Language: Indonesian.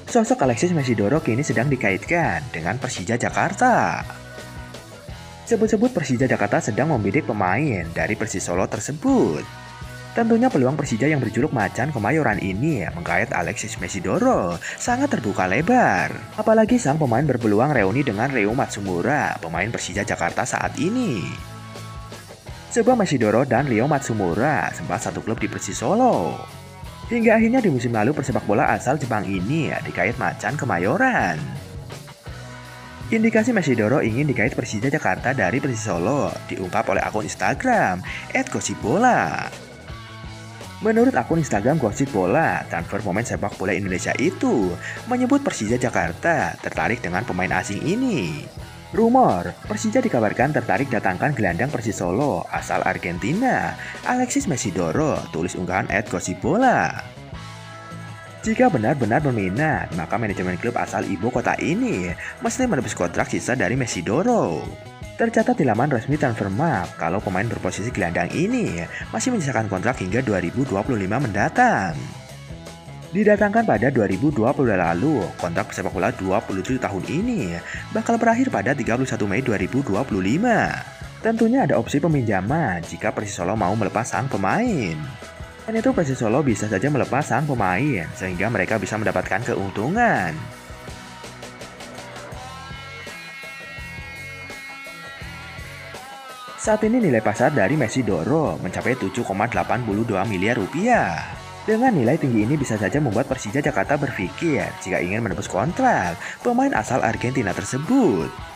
Sosok Alexis Mesidoro kini sedang dikaitkan dengan Persija Jakarta. Sebut-sebut Persija Jakarta sedang membidik pemain dari Persis Solo tersebut. Tentunya peluang Persija yang berjuluk Macan Kemayoran ini menggait Alexis Mesidoro sangat terbuka lebar. Apalagi sang pemain berpeluang reuni dengan Reo Matsumura, pemain Persija Jakarta saat ini. Sebab Mesidoro dan Ryo Matsumura sempat satu klub di Persis Solo. Hingga akhirnya di musim lalu pesepak bola asal Jepang ini dikait Macan Kemayoran. Indikasi Mesidoro ingin dikait Persija Jakarta dari Persis Solo diungkap oleh akun Instagram @gosipbola. Menurut akun Instagram Gosip Bola, transfer pemain sepak bola Indonesia itu menyebut Persija Jakarta tertarik dengan pemain asing ini. Rumor, Persija dikabarkan tertarik datangkan gelandang Persis Solo asal Argentina, Alexis Mesidoro, tulis unggahan @gosipbola. Jika benar-benar berminat, maka manajemen klub asal ibu kota ini mesti menebus kontrak sisa dari Mesidoro. Tercatat di laman resmi Transfermarkt kalau pemain berposisi gelandang ini masih menyisakan kontrak hingga 2025 mendatang. Didatangkan pada 2020 lalu, kontrak sepak bola 27 tahun ini bakal berakhir pada 31 Mei 2025. Tentunya ada opsi peminjaman jika Persis Solo mau melepas sang pemain. Dan itu Persis Solo bisa saja melepas sang pemain sehingga mereka bisa mendapatkan keuntungan. Saat ini nilai pasar dari Mesidoro mencapai 7,82 miliar rupiah. Dengan nilai tinggi ini bisa saja membuat Persija Jakarta berpikir jika ingin menebus kontrak pemain asal Argentina tersebut.